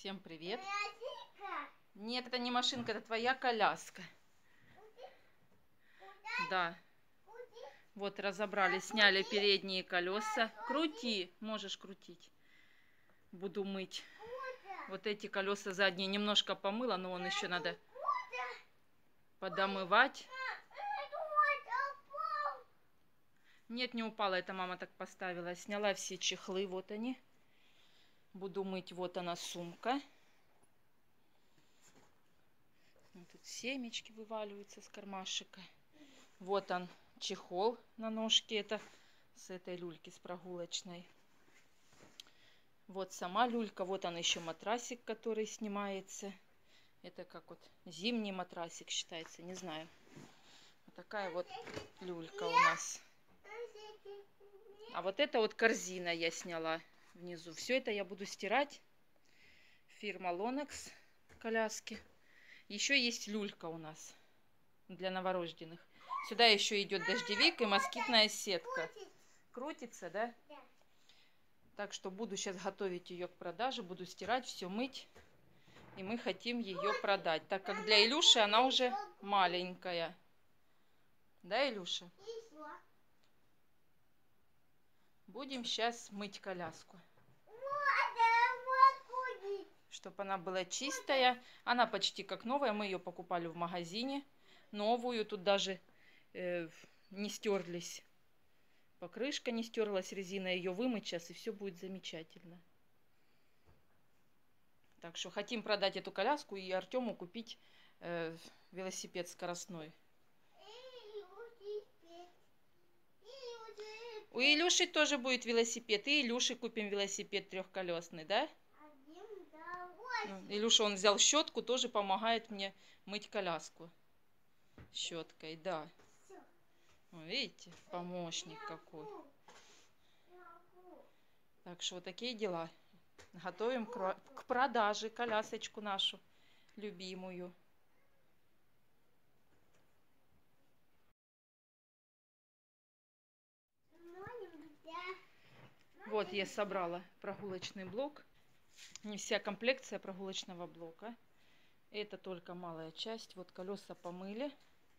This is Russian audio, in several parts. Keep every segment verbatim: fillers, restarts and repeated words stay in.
Всем привет. Нет, это не машинка, это твоя коляска. Да. Вот разобрали, сняли передние колеса. Крути, можешь крутить. Буду мыть. Вот эти колеса задние немножко помыла, но вон еще надо подомывать. Нет, не упала, это мама так поставила. Сняла все чехлы, вот они. Буду мыть, вот она сумка. Вот тут семечки вываливаются с кармашека. Вот он, чехол на ножке, это с этой люльки, с прогулочной. Вот сама люлька, вот он еще матрасик, который снимается. Это как вот зимний матрасик считается, не знаю. Вот такая вот люлька у нас. А вот это вот корзина я сняла внизу. Все это я буду стирать. Фирма Лонекс коляски. Еще есть люлька у нас для новорожденных. Сюда еще идет дождевик и москитная сетка. Крутится, да? Да. Так что буду сейчас готовить ее к продаже. Буду стирать, все мыть. И мы хотим ее продать. Так как для Илюши она уже маленькая. Да, Илюша? Будем сейчас мыть коляску. Чтобы она была чистая. Она почти как новая. Мы ее покупали в магазине. Новую. Тут даже э, не стерлись. Покрышка не стерлась, резина. Ее вымыть сейчас, и все будет замечательно. Так что хотим продать эту коляску и Артему купить э, велосипед скоростной. У Илюши тоже будет велосипед. И Илюше купим велосипед трехколесный, да? Илюша, он взял щетку, тоже помогает мне мыть коляску. Щеткой, да. Видите, помощник какой. Так что вот такие дела. Готовим к продаже колясочку нашу любимую. Вот я собрала прогулочный блок. Не вся комплекция прогулочного блока. Это только малая часть. Вот колеса помыли.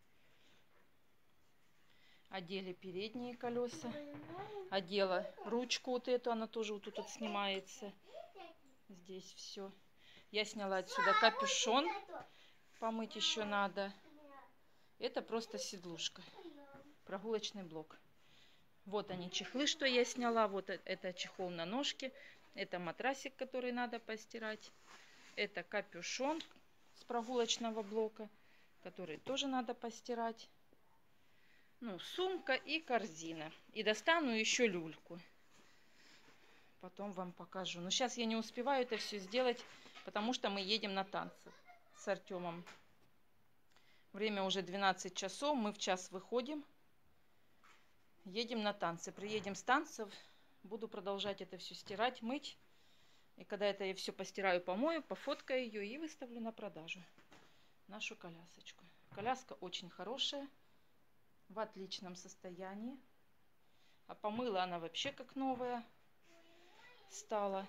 Одели передние колеса. Одела ручку вот эту. Она тоже вот тут вот снимается. Здесь все. Я сняла отсюда капюшон. Помыть еще надо. Это просто седлушка. Прогулочный блок. Вот они чехлы, что я сняла. Вот это чехол на ножке. Это матрасик, который надо постирать. Это капюшон с прогулочного блока, который тоже надо постирать. Ну, сумка и корзина. И достану еще люльку. Потом вам покажу. Но сейчас я не успеваю это все сделать, потому что мы едем на танцы с Артемом. Время уже двенадцать часов. Мы в час выходим. Едем на танцы. Приедем с танцев. Буду продолжать это все стирать, мыть. И когда это я все постираю, помою, пофоткаю ее и выставлю на продажу. Нашу колясочку. Коляска очень хорошая. В отличном состоянии. А помыла она вообще как новая стала.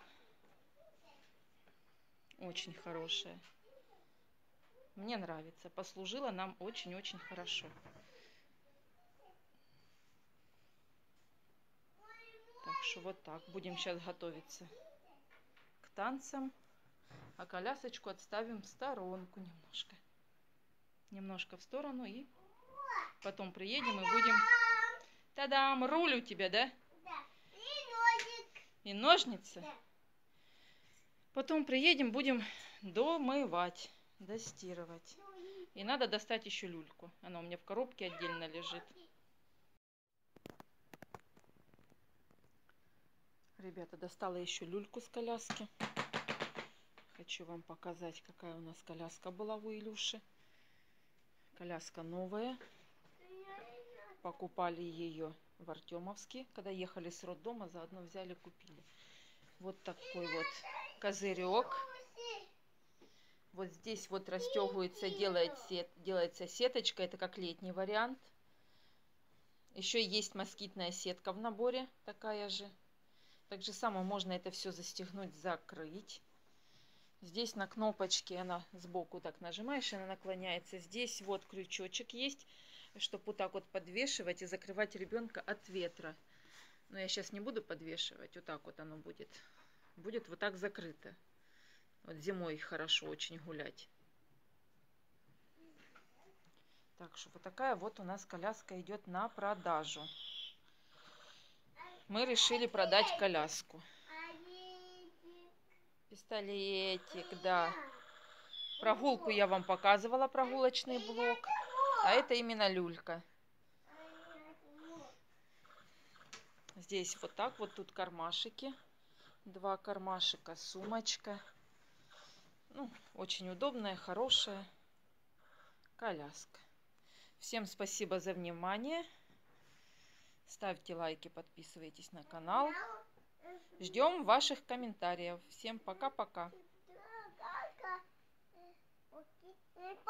Очень хорошая. Мне нравится. Послужила нам очень-очень хорошо. Так что вот так. Будем сейчас готовиться к танцам. А колясочку отставим в сторонку немножко. Немножко в сторону. И потом приедем и будем... Та-дам! Руль у тебя, да? Да. И ножик. И ножницы? Да. Потом приедем, будем домывать, достирывать. И надо достать еще люльку. Она у меня в коробке отдельно лежит. Ребята, достала еще люльку с коляски. Хочу вам показать, какая у нас коляска была у Илюши. Коляска новая. Покупали ее в Артемовске. Когда ехали с роддома, заодно взяли, купили. Вот такой вот козырек. Вот здесь вот расстегивается, делает сет, делается сеточка. Это как летний вариант. Еще есть москитная сетка в наборе. Такая же. Так же само можно это все застегнуть, закрыть. Здесь на кнопочке она сбоку так нажимаешь, она наклоняется. Здесь вот крючочек есть, чтобы вот так вот подвешивать и закрывать ребенка от ветра. Но я сейчас не буду подвешивать, вот так вот оно будет. Будет вот так закрыто. Вот зимой хорошо очень гулять. Так что вот такая вот у нас коляска идет на продажу. Мы решили продать коляску. Пистолетик, да. Прогулку я вам показывала, прогулочный блок. А это именно люлька. Здесь вот так вот тут кармашики. Два кармашика, сумочка. Ну, очень удобная, хорошая коляска. Всем спасибо за внимание. Ставьте лайки, подписывайтесь на канал. Ждем ваших комментариев. Всем пока-пока.